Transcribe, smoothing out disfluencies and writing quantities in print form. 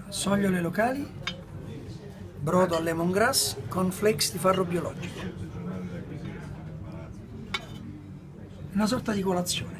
Sogliole locali, brodo al lemongrass con flakes di farro biologico. Una sorta di colazione.